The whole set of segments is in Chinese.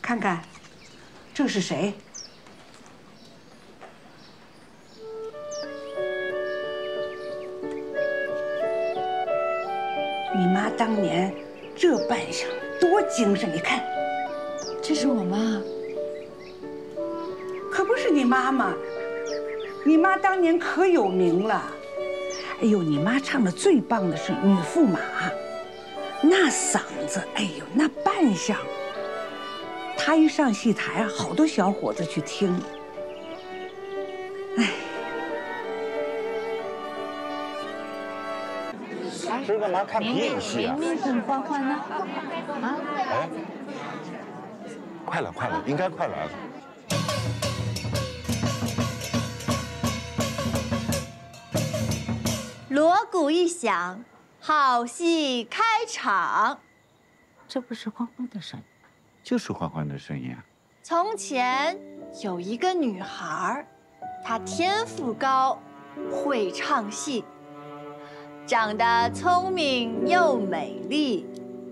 看看，这是谁？你妈当年这扮相多精神，你看， 这是我妈， 可不是你妈妈。你妈当年可有名了。哎呦，你妈唱的最棒的是《女驸马》，那嗓子，哎呦，那扮相。她一上戏台啊，好多小伙子去听。哎。 这干嘛看皮影戏啊？ 明明很欢欢呢。啊？ 哎，快了，快了，应该快来了。 锣鼓一响，好戏开场。 这不是欢欢的声音， 就是欢欢的声音啊。 从前有一个女孩，她天赋高，会唱戏。 长得聪明又美丽，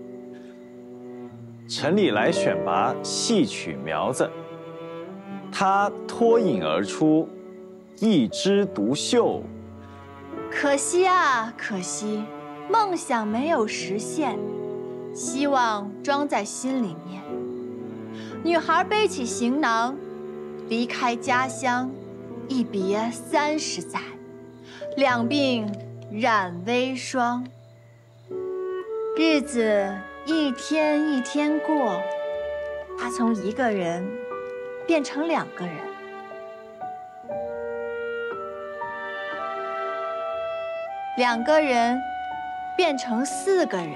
城里来选拔戏曲苗子，她脱颖而出，一枝独秀。 可惜啊，可惜，梦想没有实现，希望装在心里面。女孩背起行囊，离开家乡，一别30载，两鬓。 染微霜，日子一天一天过，他从一个人变成2个人。2个人变成4个人，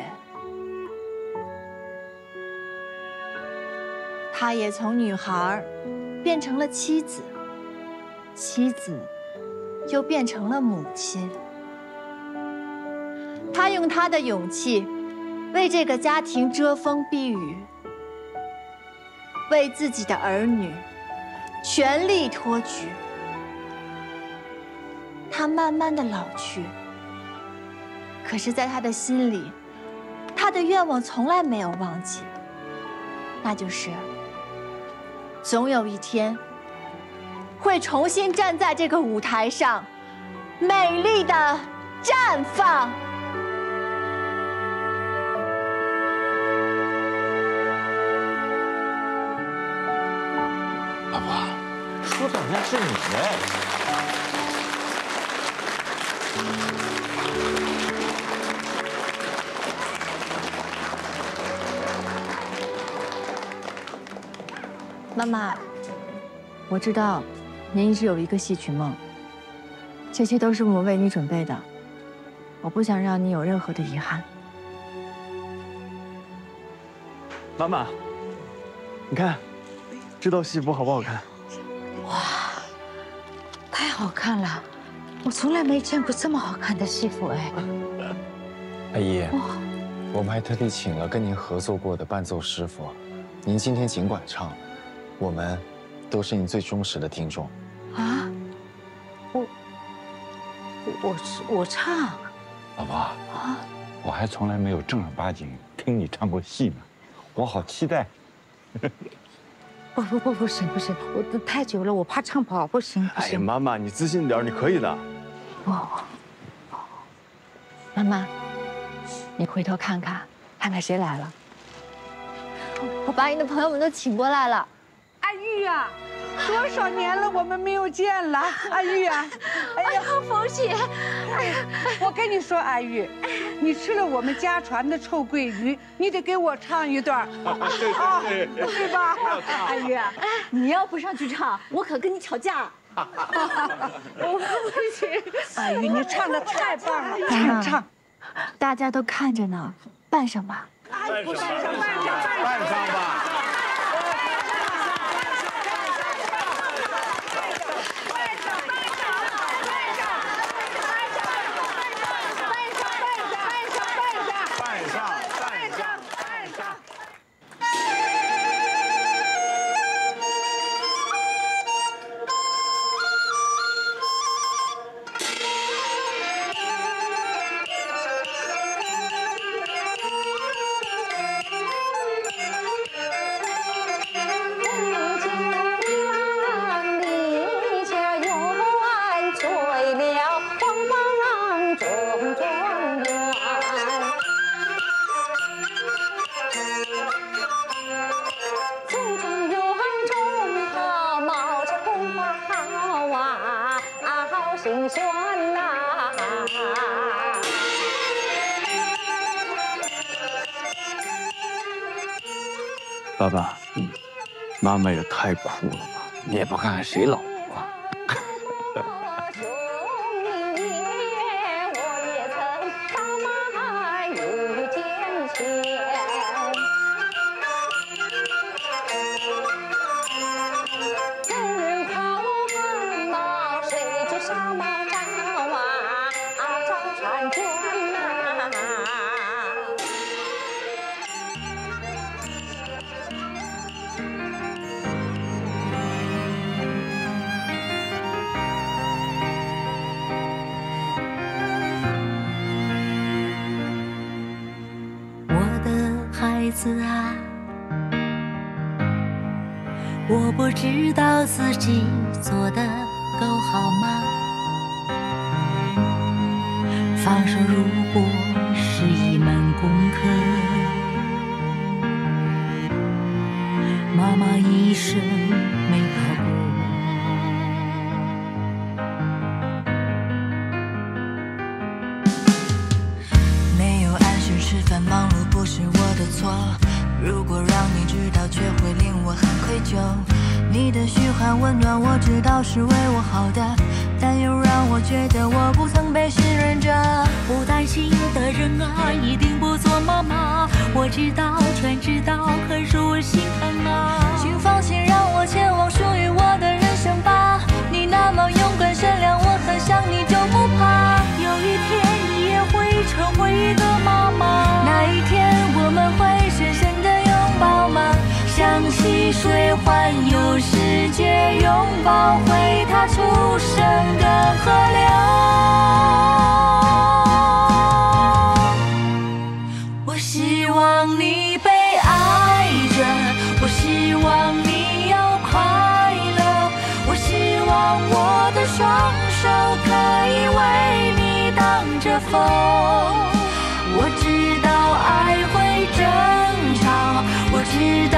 他也从女孩变成了妻子，妻子又变成了母亲。 他用他的勇气，为这个家庭遮风避雨，为自己的儿女全力托举。他慢慢的老去，可是，在他的心里，他的愿望从来没有忘记，那就是总有一天会重新站在这个舞台上，美丽的绽放。 老婆，说的好像是你哎。 妈妈，我知道，您一直有一个戏曲梦，这些都是我们为你准备的，我不想让你有任何的遗憾。 妈妈，你看。 这道戏服好不好看？ 哇，太好看了！我从来没见过这么好看的戏服哎。 阿姨，我们还特地请了跟您合作过的伴奏师傅，您今天尽管唱，我们都是您最忠实的听众。 啊？我唱？ 老婆啊，我还从来没有正儿八经听你唱过戏呢，我好期待。 不行，我太久了，我怕唱不好，不行。 哎呀，妈妈，你自信点，你可以的。 妈妈，你回头看看谁来了。 我把你的朋友们都请过来了。 阿玉呀，多少年了我们没有见了，阿玉呀。 哎呀，冯姐， 哎呀，我跟你说，阿玉，你吃了我们家传的臭鳜鱼，你得给我唱一段对吧？阿玉， 你要不上去唱，我可跟你吵架。 我不行。阿玉，你唱的太棒了，唱。 大家都看着呢，扮上吧。 扮上吧。 Thank you. 心酸呐。 爸爸，妈妈也太苦了吧？ 你也不看看谁老啊？ 孩子啊，我不知道自己做得够好吗？放手如果是一门功课，妈妈一生没考过。 没有按时吃饭，忙碌不是我的错。如果让你知道，却会令我很愧疚。你的嘘寒问暖，我知道是为我好的，但又让我觉得我不曾被信任着。 不担心的人啊，一定不做妈妈。我知道，全知道，可是我心疼啊。 请放心，让我前往属于我的人生吧。你那么勇敢善良，我很想你就不怕。 有一天你也会成为一个妈妈， 那一天我们会深深的拥抱吗？像溪水环游世界，拥抱回它出生的河流。我希望你被爱着，我希望你要快乐，我希望我的双手可以为你挡着风。我知道爱会争吵，我知